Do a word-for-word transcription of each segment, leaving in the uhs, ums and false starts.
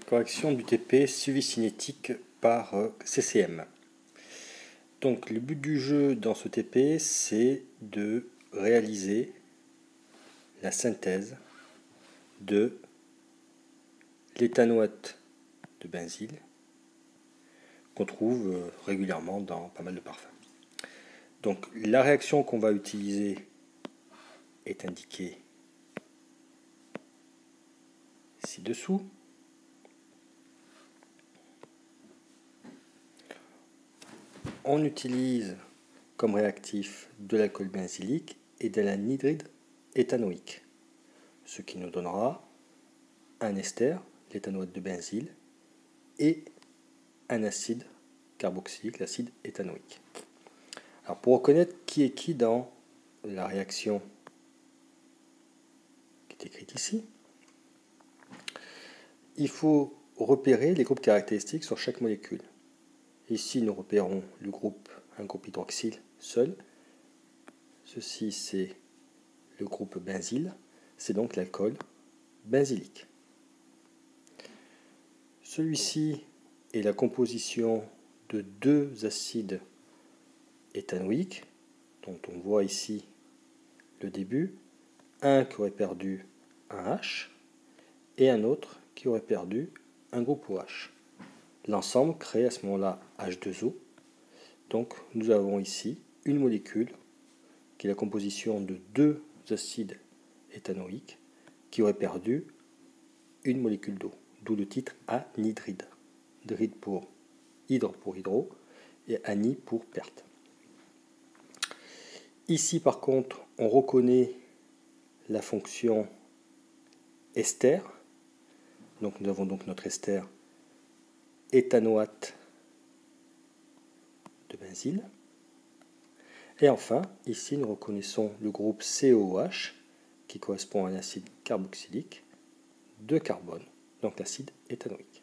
correction du T P suivi cinétique par C C M. Donc le but du jeu dans ce T P, c'est de réaliser la synthèse de l'éthanoate de benzyle qu'on trouve régulièrement dans pas mal de parfums. Donc la réaction qu'on va utiliser est indiquée ci-dessous. On utilise comme réactif de l'alcool benzylique et de l'anhydride éthanoïque, ce qui nous donnera un ester, l'éthanoate de benzyle, et un acide carboxylique, l'acide éthanoïque. Alors pour reconnaître qui est qui dans la réaction qui est écrite ici, il faut repérer les groupes caractéristiques sur chaque molécule. Ici, nous repérons le groupe, un groupe hydroxyle seul. Ceci, c'est le groupe benzyle. C'est donc l'alcool benzylique. Celui-ci est la composition de deux acides éthanoïques, dont on voit ici le début. Un qui aurait perdu un H et un autre qui aurait perdu un groupe OH. L'ensemble crée à ce moment-là H deux O. Donc nous avons ici une molécule qui est la composition de deux acides éthanoïques qui aurait perdu une molécule d'eau, d'où le titre anhydride. Dride pour hydre pour hydro et ani pour perte. Ici par contre on reconnaît la fonction ester. Donc nous avons donc notre ester éthanoate de benzyle. Et enfin, ici, nous reconnaissons le groupe C O H qui correspond à un acide carboxylique de carbone, donc l'acide éthanoïque.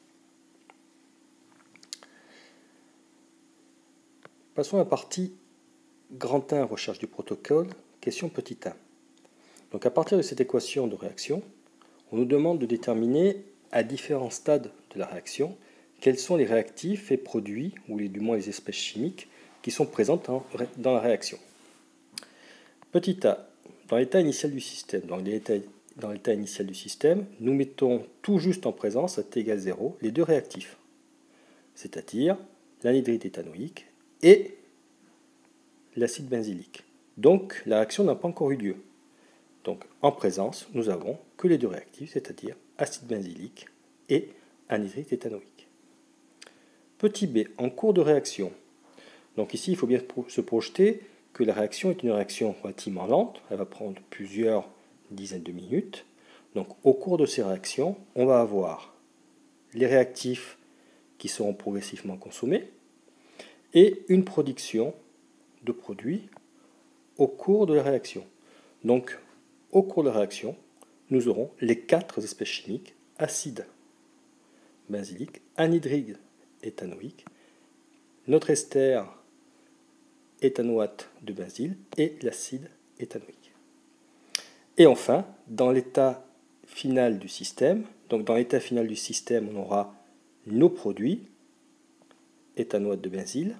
Passons à la partie grand un, recherche du protocole, question petit un. Donc à partir de cette équation de réaction, on nous demande de déterminer à différents stades de la réaction quels sont les réactifs et produits, ou les, du moins les espèces chimiques, qui sont présentes en, dans la réaction. Petit a, dans l'état initial du système, dans l'état initial du système, nous mettons tout juste en présence, à t égale zéro, les deux réactifs, c'est-à-dire l'anhydride éthanoïque et l'acide benzylique. Donc la réaction n'a pas encore eu lieu. Donc en présence, nous avons que les deux réactifs, c'est-à-dire acide benzylique et anhydride éthanoïque. Petit b, en cours de réaction. Donc ici, il faut bien se projeter que la réaction est une réaction relativement lente. Elle va prendre plusieurs dizaines de minutes. Donc au cours de ces réactions, on va avoir les réactifs qui seront progressivement consommés et une production de produits au cours de la réaction. Donc au cours de la réaction, nous aurons les quatre espèces chimiques, acide benzylique, anhydride éthanoïque, notre ester éthanoate de benzyle et l'acide éthanoïque. Et enfin, dans l'état final du système, donc dans l'état final du système, on aura nos produits, éthanoate de benzyle,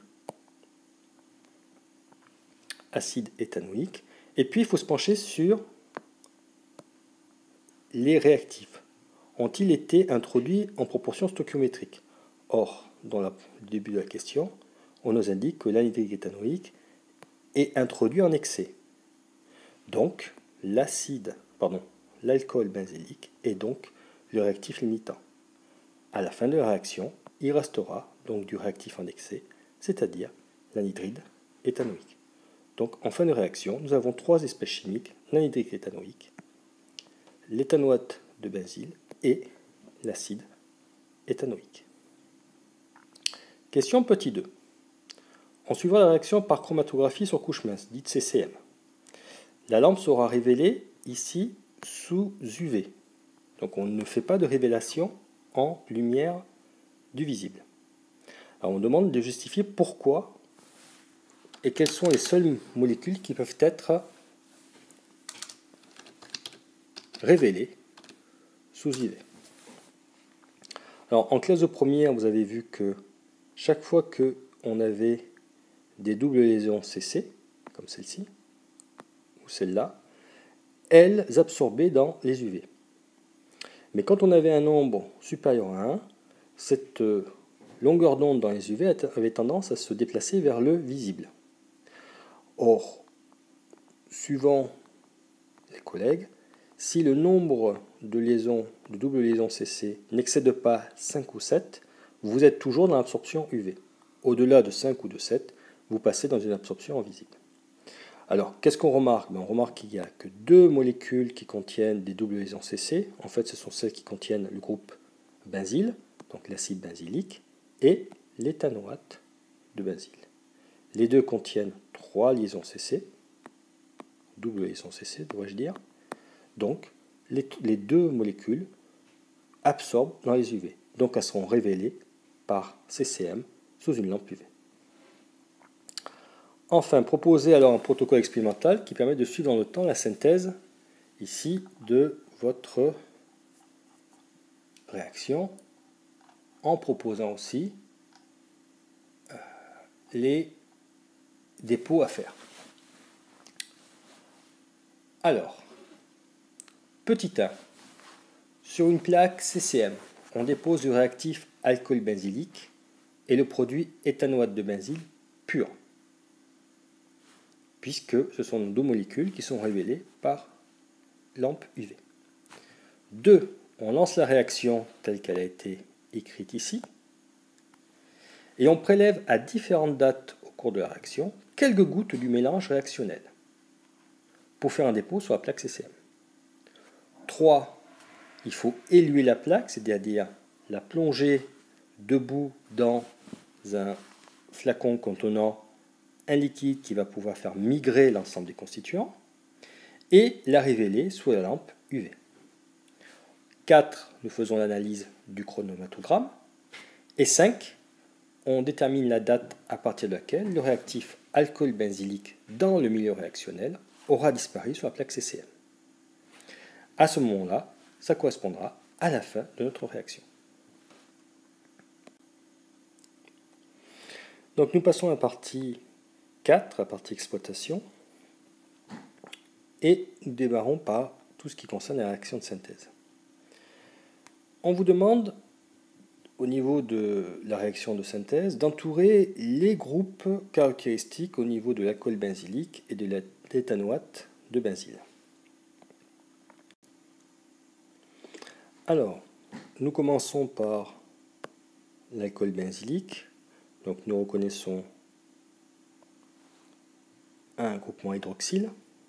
acide éthanoïque, et puis il faut se pencher sur les réactifs. Ont-ils été introduits en proportion stoichiométrique? Or, dans le début de la question, on nous indique que l'anhydride éthanoïque est introduit en excès. Donc, l'acide, pardon, l'alcool benzylique est donc le réactif limitant. À la fin de la réaction, il restera donc du réactif en excès, c'est-à-dire l'anhydride éthanoïque. Donc, en fin de réaction, nous avons trois espèces chimiques, l'anhydride éthanoïque, l'éthanoate de benzyle et l'acide éthanoïque. Question petit deux. On suivra la réaction par chromatographie sur couche mince, dite C C M. La lampe sera révélée ici sous U V. Donc on ne fait pas de révélation en lumière du visible. Alors on demande de justifier pourquoi et quelles sont les seules molécules qui peuvent être révélées sous U V. Alors, en classe de première, vous avez vu que chaque fois qu'on avait des doubles liaisons C C, comme celle-ci, ou celle-là, elles absorbaient dans les U V. Mais quand on avait un nombre supérieur à un, cette longueur d'onde dans les U V avait tendance à se déplacer vers le visible. Or, suivant les collègues, si le nombre de liaisons, de double liaisons C C n'excède pas cinq ou sept, vous êtes toujours dans l'absorption U V. Au-delà de cinq ou de sept, vous passez dans une absorption invisible. Alors, qu'est-ce qu'on remarque? Ben, on remarque qu'il n'y a que deux molécules qui contiennent des doubles liaisons C C. En fait, ce sont celles qui contiennent le groupe benzyle, donc l'acide benzylique, et l'éthanoate de benzyle. Les deux contiennent trois liaisons C C, double liaison C C, devrais-je dire. Donc, les, les deux molécules absorbent dans les U V. Donc, elles seront révélées par C C M sous une lampe U V. Enfin, proposez alors un protocole expérimental qui permet de suivre dans le temps la synthèse, ici, de votre réaction, en proposant aussi euh, les dépôts à faire. Alors, petit un, sur une plaque C C M, on dépose du réactif alcool benzylique et le produit éthanoate de benzyle pur, puisque ce sont deux molécules qui sont révélées par lampe U V. deux. On lance la réaction telle qu'elle a été écrite ici, et on prélève à différentes dates au cours de la réaction quelques gouttes du mélange réactionnel pour faire un dépôt sur la plaque C C M. trois. Il faut éluer la plaque, c'est-à-dire la plonger debout dans un flacon contenant un liquide qui va pouvoir faire migrer l'ensemble des constituants, et la révéler sous la lampe U V. quatre. Nous faisons l'analyse du chronomatogramme. Et cinq. On détermine la date à partir de laquelle le réactif alcool benzylique dans le milieu réactionnel aura disparu sur la plaque C C M. À ce moment-là, ça correspondra à la fin de notre réaction. Donc nous passons à la partie quatre, la partie exploitation, et nous démarrons par tout ce qui concerne la réaction de synthèse. On vous demande, au niveau de la réaction de synthèse, d'entourer les groupes caractéristiques au niveau de l'alcool benzylique et de l'éthanoate de benzyle. Alors, nous commençons par l'alcool benzylique. Donc nous reconnaissons un groupement hydroxyle.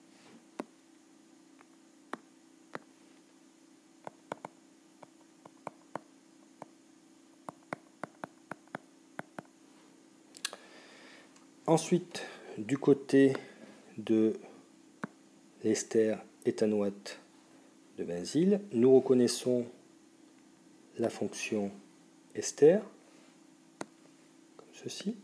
Ensuite, du côté de l'ester éthanoate de benzyle, nous reconnaissons la fonction ester, comme ceci.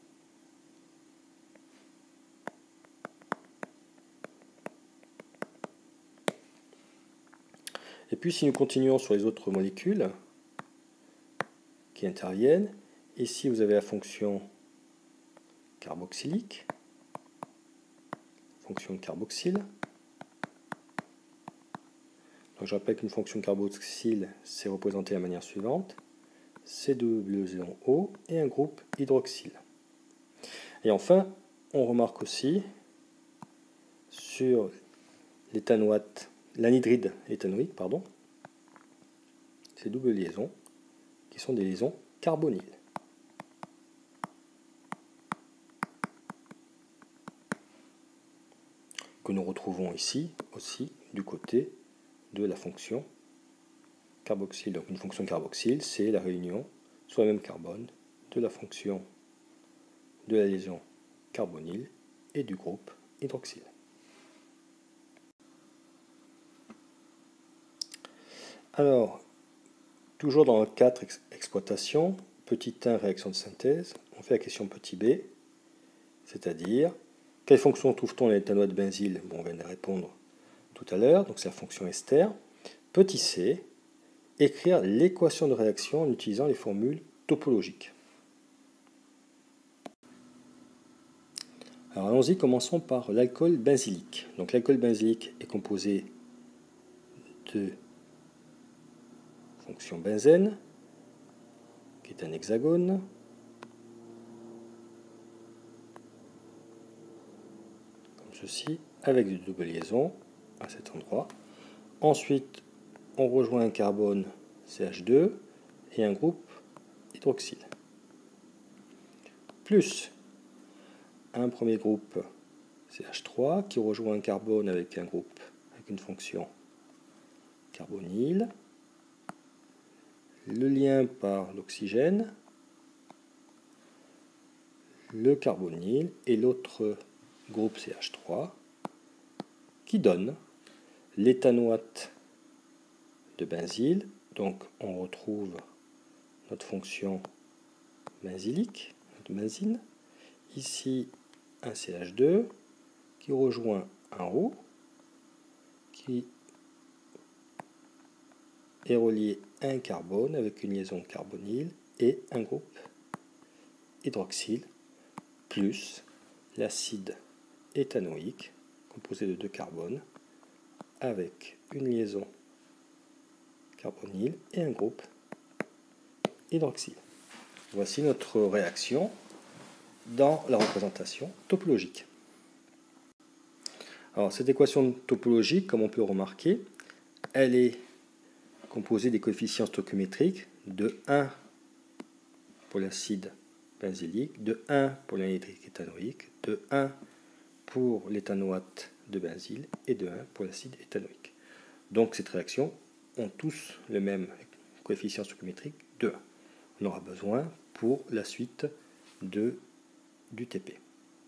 Et puis si nous continuons sur les autres molécules qui interviennent, ici vous avez la fonction carboxylique, fonction carboxyle. Donc je rappelle qu'une fonction carboxyle, c'est représenté de la manière suivante. C double O et un groupe hydroxyle. Et enfin, on remarque aussi sur l'éthanoate, l'anhydride éthanoïque, pardon, ces doubles liaisons qui sont des liaisons carbonyles. Que nous retrouvons ici aussi du côté de la fonction carboxyle. Donc une fonction carboxyle, c'est la réunion sur le même carbone de la fonction de la liaison carbonyle et du groupe hydroxyle. Alors, toujours dans le quatre, exploitation, petit un, réaction de synthèse, on fait la question petit b, c'est-à-dire, quelle fonction trouve-t-on dans l'éthanoate de benzyle? Bon, on vient de répondre tout à l'heure, donc c'est la fonction ester. Petit c, écrire l'équation de réaction en utilisant les formules topologiques. Alors allons-y, commençons par l'alcool benzylique. Donc l'alcool benzylique est composé de fonction benzène, qui est un hexagone, comme ceci, avec une double liaison à cet endroit. Ensuite, on rejoint un carbone C H deux et un groupe hydroxyle. Plus un premier groupe C H trois qui rejoint un carbone avec un groupe avec une fonction carbonyle. Le lien par l'oxygène, le carbonyle et l'autre groupe C H trois qui donne l'éthanoate de benzyle. Donc on retrouve notre fonction benzylique de benzine. Ici un C H deux qui rejoint un O qui est relié à un carbone avec une liaison carbonyle et un groupe hydroxyle plus l'acide éthanoïque composé de deux carbones avec une liaison carbonyle et un groupe hydroxyle. Voici notre réaction dans la représentation topologique. Alors cette équation topologique, comme on peut remarquer, elle est composée des coefficients stoichiométriques de un pour l'acide benzylique, de un pour l'anhydride éthanoïque, de un pour l'éthanoate de benzyle et de un pour l'acide éthanoïque. Donc cette réaction ont tous le même coefficient stoichiométrique de un. On aura besoin pour la suite de, du T P.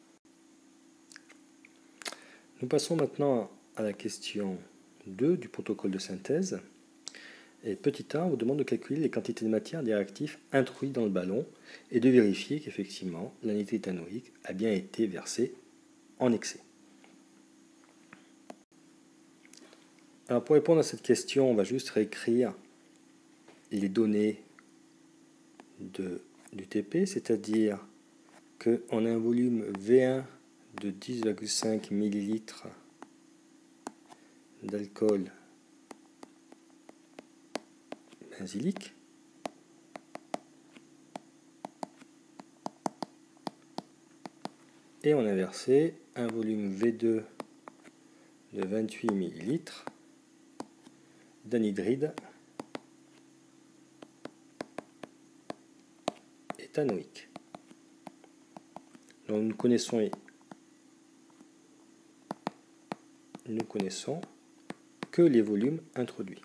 Nous passons maintenant à la question deux du protocole de synthèse. Et petit un, on vous demande de calculer les quantités de matière des réactifs introduits dans le ballon et de vérifier qu'effectivement l'anhydride éthanoïque a bien été versée en excès. Alors pour répondre à cette question, on va juste réécrire les données de, du T P, c'est-à-dire qu'on a un volume V un de dix virgule cinq millilitres d'alcool benzylique et on a versé un volume V deux de vingt-huit millilitres d'anhydride éthanoïque. Donc nous connaissons, nous connaissons que les volumes introduits.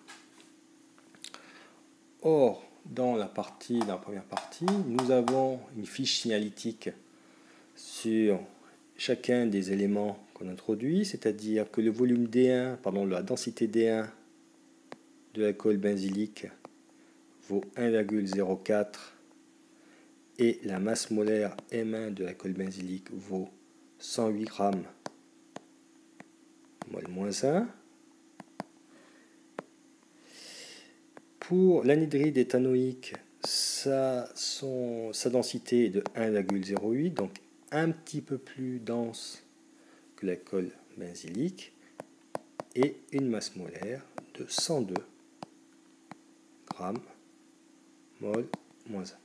Or, dans la partie, dans la première partie, nous avons une fiche signalétique sur chacun des éléments qu'on introduit, c'est-à-dire que le volume D un, pardon, la densité D un de l'alcool benzylique vaut un virgule zéro quatre et la masse molaire M un de l'alcool benzylique vaut cent huit grammes mol moins un. Pour l'anhydride éthanoïque, sa, son, sa densité est de un virgule zéro huit, donc un petit peu plus dense que l'alcool benzylique, et une masse molaire de cent deux grammes mol moins un.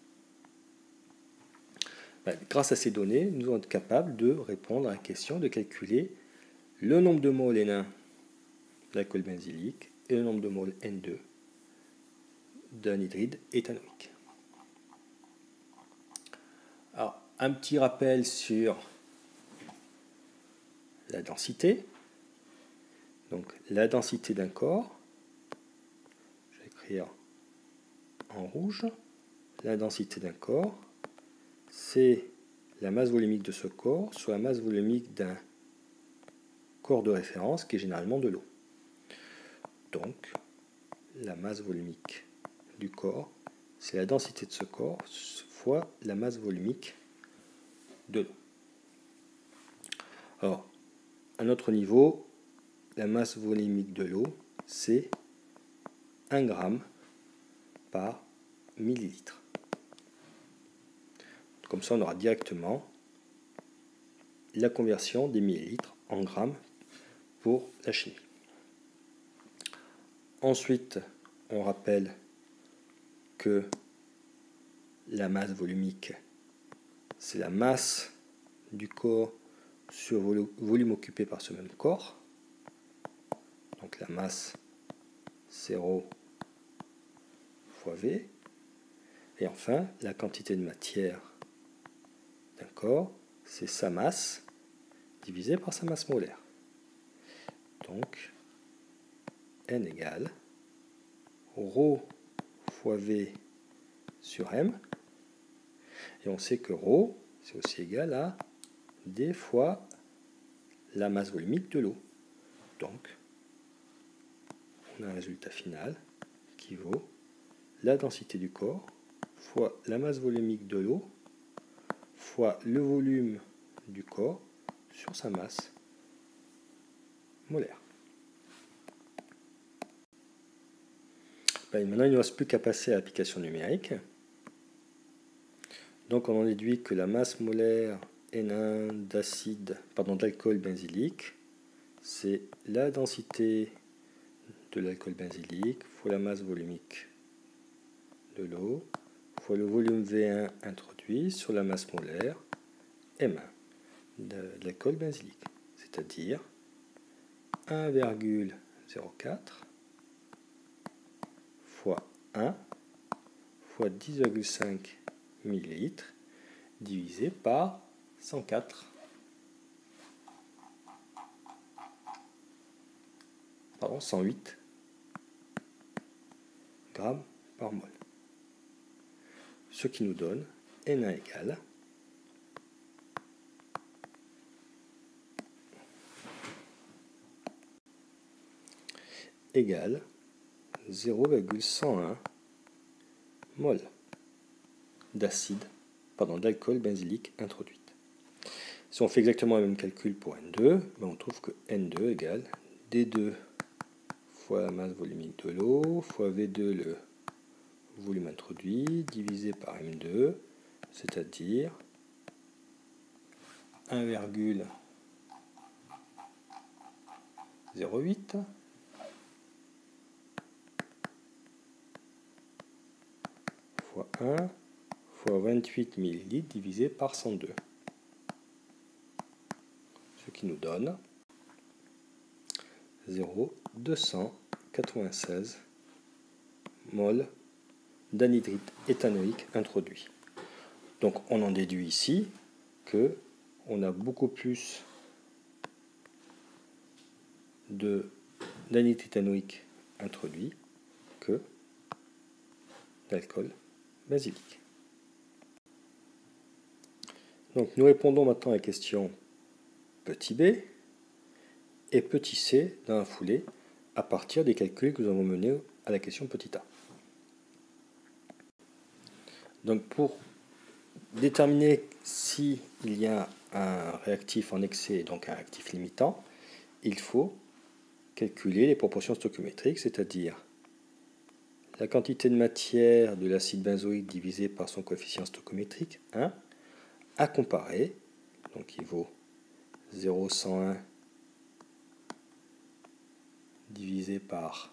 Ben, grâce à ces données, nous allons être capables de répondre à la question de calculer le nombre de moles N un de l'alcool benzylique et le nombre de moles N deux d'anhydride éthanoïque. Alors, un petit rappel sur la densité. Donc, la densité d'un corps, je vais écrire en rouge, la densité d'un corps, c'est la masse volumique de ce corps sur la masse volumique d'un corps de référence qui est généralement de l'eau. Donc, la masse volumique du corps, c'est la densité de ce corps fois la masse volumique de l'eau. Alors, à notre niveau, la masse volumique de l'eau, c'est un gramme par millilitre. Comme ça, on aura directement la conversion des millilitres en grammes pour la chimie. Ensuite, on rappelle que la masse volumique, c'est la masse du corps sur volume occupé par ce même corps. Donc la masse, c'est ρ fois V. Et enfin, la quantité de matière d'un corps, c'est sa masse divisé par sa masse molaire. Donc, N égale ρ fois V sur M. Et on sait que ρ, c'est aussi égal à D fois la masse volumique de l'eau. Donc, on a un résultat final qui vaut la densité du corps fois la masse volumique de l'eau fois le volume du corps sur sa masse molaire. Ben, maintenant, il ne reste plus qu'à passer à l'application numérique. Donc, on en déduit que la masse molaire N un d'acide, pardon, d'alcool benzylique, c'est la densité de l'alcool benzylique fois la masse volumique de l'eau fois le volume V un introduit sur la masse molaire M un de l'alcool benzylique, c'est-à-dire un virgule zéro quatre fois un fois dix virgule cinq millilitres divisé par cent quatre. Pardon, cent huit grammes par mol. Ce qui nous donne N un égale égale zéro virgule cent un mol d'acide, pardon, d'alcool benzylique introduite. Si on fait exactement le même calcul pour N deux, ben on trouve que N deux égale D deux fois la masse volumique de l'eau fois V deux le volume introduit divisé par M deux, c'est-à-dire un virgule zéro huit fois un fois vingt-huit millilitres divisé par cent deux. Ce qui nous donne zéro virgule deux cent quatre-vingt-seize mol d'anhydride éthanoïque introduit. Donc on en déduit ici que on a beaucoup plus de d'anhydride éthanoïque introduit que d'alcool benzylique. Donc nous répondons maintenant à la question petit b et petit c dans la foulée à partir des calculs que nous avons menés à la question petit a. Donc pour déterminer s'il y a un réactif en excès et donc un réactif limitant, il faut calculer les proportions stoichiométriques, c'est-à-dire la quantité de matière de l'acide benzoïque divisé par son coefficient stoichiométrique, un, à comparer, donc il vaut zéro virgule cent un divisé par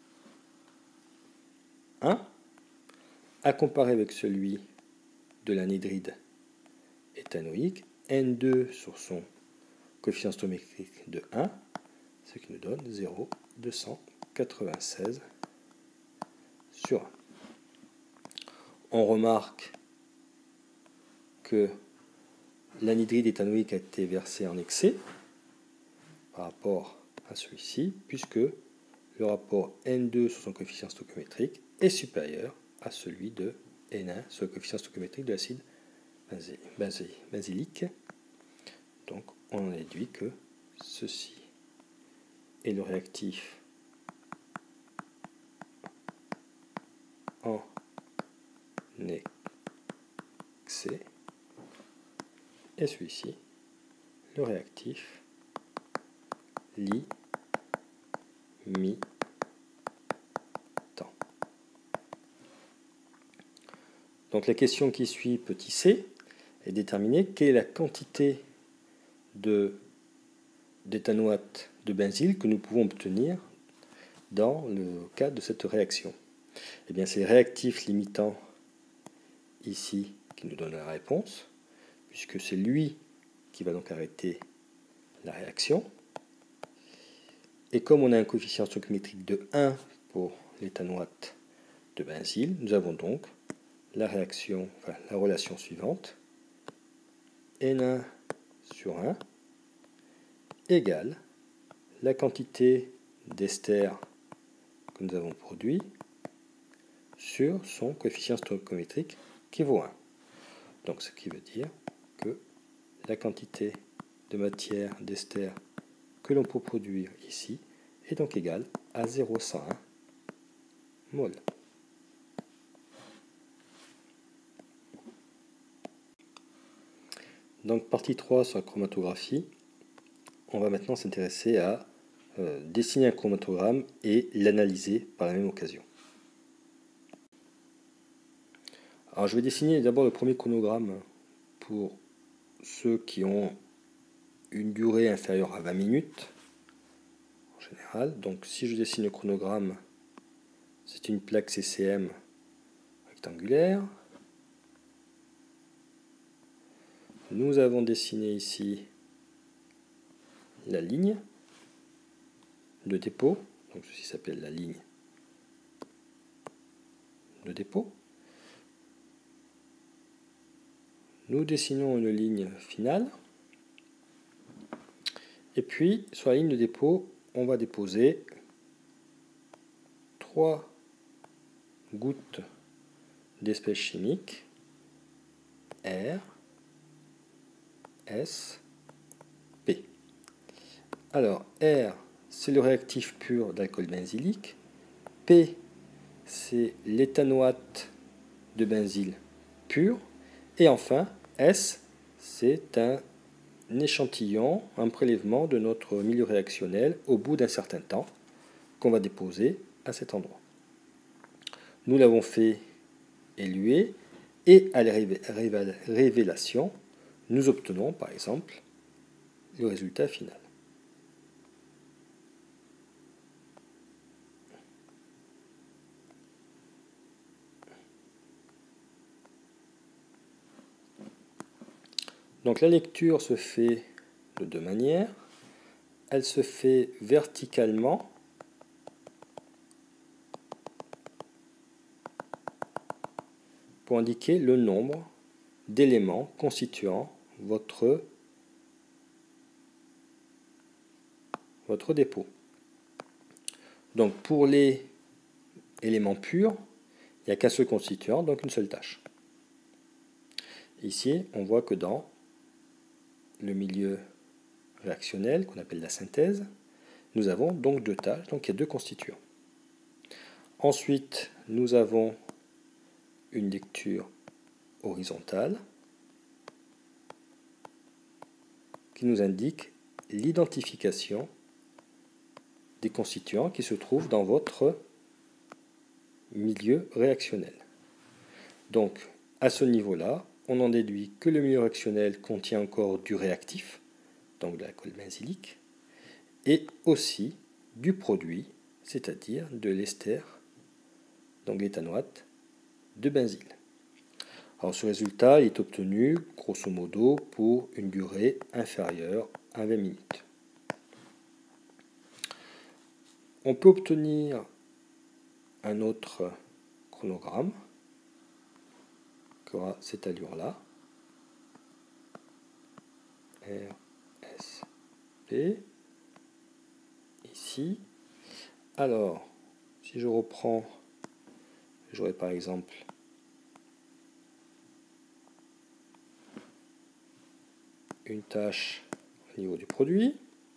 un, à comparer avec celui de l'anhydride éthanoïque, N deux sur son coefficient stoichiométrique de un, ce qui nous donne zéro virgule deux cent quatre-vingt-seize sur un. On remarque que l'anhydride éthanoïque a été versé en excès par rapport à celui-ci, puisque le rapport N deux sur son coefficient stoichiométrique est supérieur à celui de N un sur le coefficient stoichiométrique de l'acide benzylique. Donc on en déduit que ceci est le réactif en excès et celui-ci le réactif limitant. Donc la question qui suit, petit c, est déterminer quelle est la quantité de d'éthanoate de benzyle que nous pouvons obtenir dans le cas de cette réaction. Eh bien, c'est le réactif limitant ici qui nous donne la réponse, puisque c'est lui qui va donc arrêter la réaction. Et comme on a un coefficient stoichiométrique de un pour l'éthanoate de benzyle, nous avons donc la réaction, enfin, la relation suivante, N un sur un égale la quantité d'ester que nous avons produit sur son coefficient stoichiométrique qui vaut un. Donc ce qui veut dire que la quantité de matière d'ester que l'on peut produire ici est donc égale à zéro virgule cent un mol. Donc partie trois sur la chromatographie, on va maintenant s'intéresser à euh, dessiner un chromatogramme et l'analyser par la même occasion. Alors je vais dessiner d'abord le premier chronogramme pour ceux qui ont une durée inférieure à vingt minutes en général. Donc si je dessine le chronogramme, c'est une plaque C C M rectangulaire. Nous avons dessiné ici la ligne de dépôt, donc ceci s'appelle la ligne de dépôt. Nous dessinons une ligne finale, et puis sur la ligne de dépôt, on va déposer trois gouttes d'espèces chimiques R, S, P. Alors R, c'est le réactif pur d'alcool benzylique, P, c'est l'éthanoate de benzyle pur, et enfin S, c'est un échantillon, un prélèvement de notre milieu réactionnel au bout d'un certain temps qu'on va déposer à cet endroit. Nous l'avons fait éluer et à la révélation, nous obtenons par exemple le résultat final. Donc la lecture se fait de deux manières. Elle se fait verticalement pour indiquer le nombre d'éléments constituant votre, votre dépôt. Donc pour les éléments purs, il n'y a qu'un seul constituant, donc une seule tâche. Ici, on voit que dans le milieu réactionnel, qu'on appelle la synthèse, nous avons donc deux tâches, donc il y a deux constituants. Ensuite, nous avons une lecture horizontale qui nous indique l'identification des constituants qui se trouvent dans votre milieu réactionnel. Donc, à ce niveau-là, on en déduit que le milieu réactionnel contient encore du réactif, donc de l'alcool benzylique, et aussi du produit, c'est-à-dire de l'ester, donc l'éthanoate de benzyle. Alors ce résultat est obtenu grosso modo pour une durée inférieure à vingt minutes. On peut obtenir un autre chronogramme qui aura cette allure-là. R, S, P. Ici. Alors, si je reprends, j'aurai par exemple une tâche au niveau du produit,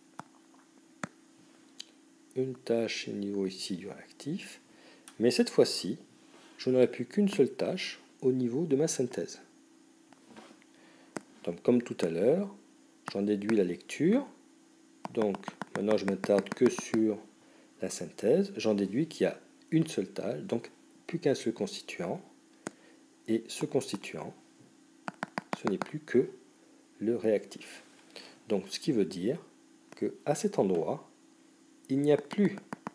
une tâche au niveau ici du réactif, mais cette fois-ci, je n'aurai plus qu'une seule tâche au niveau de ma synthèse. Donc comme tout à l'heure, j'en déduis la lecture, donc maintenant je ne m'attarde que sur la synthèse, j'en déduis qu'il y a une seule tâche, donc plus qu'un seul constituant, Et ce constituant, ce n'est plus que le réactif. Donc ce qui veut dire qu'à cet endroit, il n'y a plus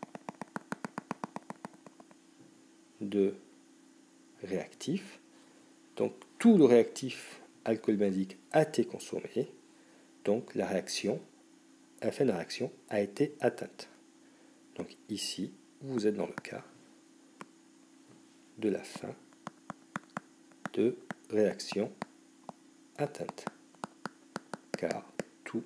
de réactif. Donc tout le réactif alcool benzique a été consommé. Donc la réaction, la fin de la réaction a été atteinte. Donc ici, vous êtes dans le cas de la fin de réaction atteinte. Car tout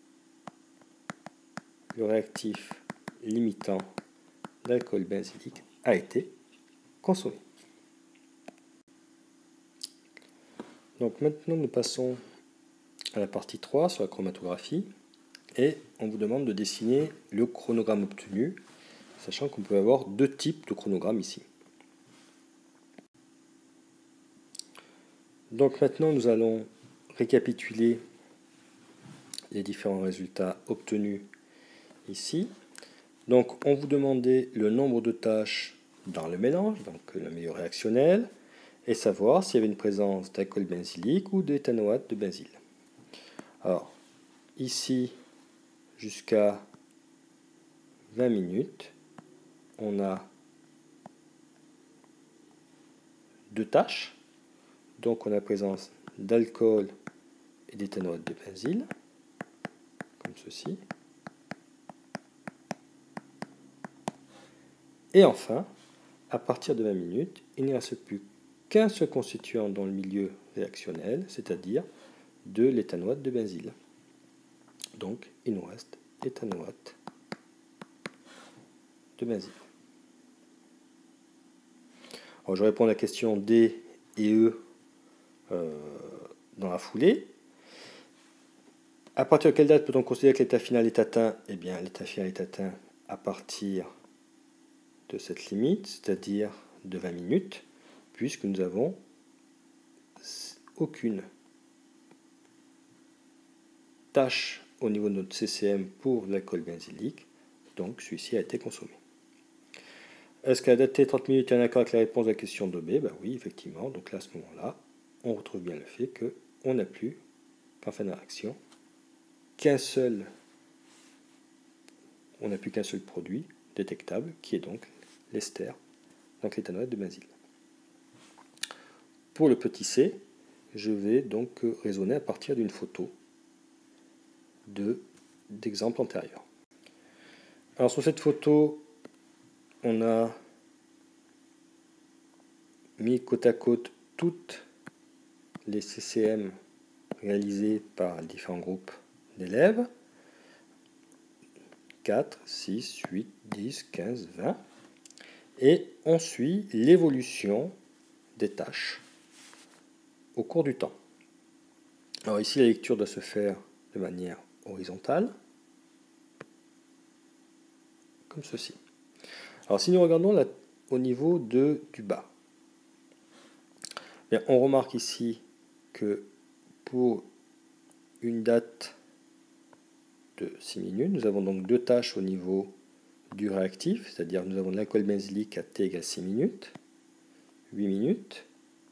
le réactif limitant l'alcool benzylique a été consommé. Donc maintenant nous passons à la partie trois sur la chromatographie et on vous demande de dessiner le chronogramme obtenu, sachant qu'on peut avoir deux types de chronogrammes ici. Donc maintenant nous allons récapituler les différents résultats obtenus ici. Donc on vous demandait le nombre de tâches dans le mélange, donc le milieu réactionnel, et savoir s'il y avait une présence d'alcool benzylique ou d'éthanoate de benzyle. Alors, ici, jusqu'à vingt minutes, on a deux tâches. Donc on a présence d'alcool et d'éthanoate de benzyle, comme ceci. Et enfin, à partir de vingt minutes, il n'y reste plus qu'un seul constituant dans le milieu réactionnel, c'est-à-dire de l'éthanoate de benzyle. Donc, il nous reste éthanoate de benzyle. Alors, je réponds à la question D et E euh, dans la foulée. À partir de quelle date peut-on considérer que l'état final est atteint? Eh bien, l'état final est atteint à partir de cette limite, c'est-à-dire de vingt minutes, puisque nous n'avons aucune tâche au niveau de notre C C M pour l'alcool benzylique, donc celui-ci a été consommé. Est-ce qu'à la date T trente minutes est en accord avec la réponse à la question de B? Ben oui, effectivement, donc là, à ce moment-là, on retrouve bien le fait qu'on n'a plus, qu'en fin de réaction, qu'un seul, on n'a plus qu'un seul produit détectable, qui est donc l'ester, donc l'éthanoate de benzyle. Pour le petit c, je vais donc raisonner à partir d'une photo de d'exemple antérieur. Alors sur cette photo, on a mis côte à côte toutes les C C M réalisés par différents groupes d'élèves, quatre, six, huit, dix, quinze, vingt, et on suit l'évolution des tâches au cours du temps. Alors ici, la lecture doit se faire de manière horizontale, comme ceci. Alors si nous regardons là, au niveau de, du bas, bien, on remarque ici que pour une date de six minutes, nous avons donc deux tâches au niveau du réactif, c'est-à-dire nous avons de l'alcool benzylique à T égale six minutes, huit minutes,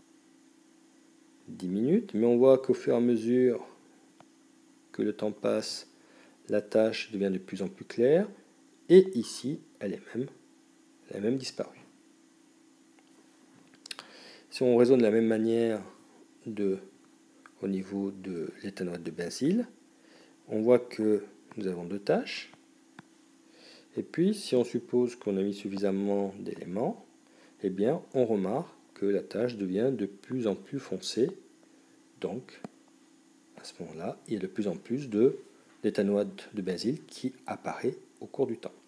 dix minutes, mais on voit qu'au fur et à mesure que le temps passe, la tâche devient de plus en plus claire, et ici, elle est même, elle a même disparu. Si on raisonne de la même manière de, au niveau de l'éthanoate de benzyle, on voit que nous avons deux tâches, et puis si on suppose qu'on a mis suffisamment d'éléments, eh bien on remarque que la tâche devient de plus en plus foncée, donc à ce moment-là, il y a de plus en plus de d'éthanoate de benzyle qui apparaît au cours du temps.